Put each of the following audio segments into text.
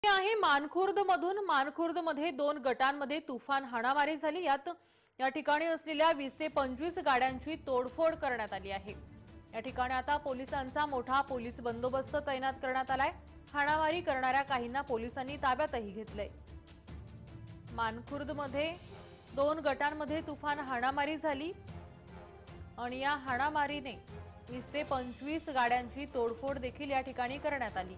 आहे मानखुर्द मध्ये दोन गटांमध्ये तुफान हाणामारी झाली। या ठिकाणी असलेल्या 20 ते 25 गाड्यांची तोडफोड करण्यात आली आहे। या ठिकाणी आता पोलिसांचा मोठा पोलीस बंदोबस्त तैनात करण्यात आलाय। हाणामारी करणाऱ्या काहींना पोलिसांनी ताब्यातही घेतलंय। मानखुर्द मध्ये दोन गटांमध्ये तुफान हाणामारी झाली आणि या हाणामारीने 20 ते 25 गाड्यांची तोडफोड देखील या ठिकाणी करण्यात आली।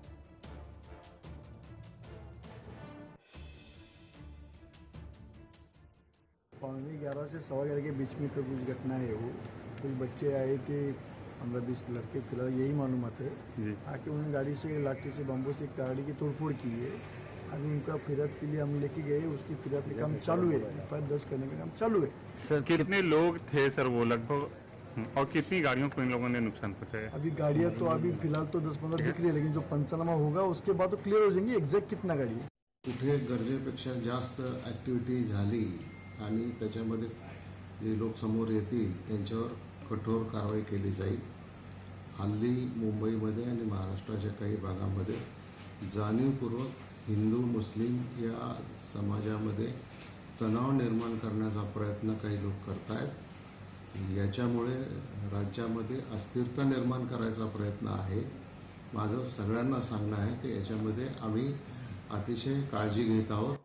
पौने 11 से 11:15 के बीच में कुछ घटना है। वो कुछ बच्चे आए थे, 15-20 लड़के, फिलहाल यही मालूमात है। आके उन्होंने गाड़ी से लाठी से बम्बों से गाड़ी की तोड़फोड़ की है। अभी उनका फिरत के लिए हम लेके गए, उसकी फिरत का काम चालू है, एफआईआर दर्ज करने का काम चालू है। सर कितने लोग थे सर वो लगभग, और कितनी गाड़ियों को इन लोगों ने नुकसान पहुंचाया? अभी गाड़ियाँ तो अभी फिलहाल तो 10-15 दिख रही है, लेकिन जो पंचनामा होगा उसके बाद तो क्लियर हो जाएंगे एक्झॅक्ट कितना गाडी है। कुठे गरजेपेक्षा जास्त ऍक्टिव्हिटी झाली आणि त्याच्यामध्ये जे लोक समोर येतील त्यांच्यावर कठोर कारवाई केली जाईल। हल्ली मुंबईमध्ये आणि महाराष्ट्राच्या काही भागामध्ये जाणीवपूर्वक हिंदू मुस्लिम या समाजामध्ये तणाव निर्माण करण्याचा प्रयत्न काही लोक करतायत। याच्यामुळे राज्यामध्ये अस्थिरता निर्माण करायचा प्रयत्न आहे। माझं सगळ्यांना सांगणं आहे की याच्यामध्ये आम्ही अतिशय काळजी घेत आहोत।